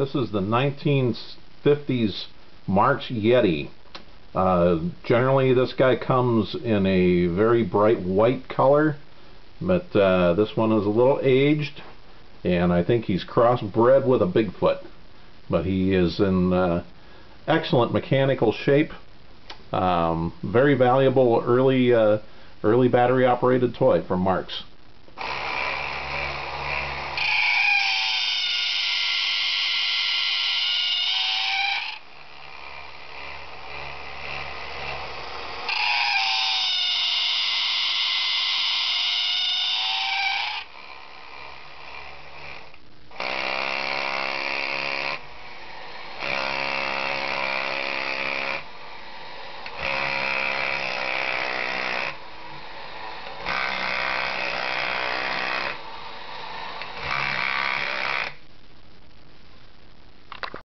This is the 1950s Marx Yeti. Generally this guy comes in a very bright white color, but this one is a little aged, and I think he's crossbred with a Bigfoot. But he is in excellent mechanical shape. Very valuable early battery operated toy from Marx.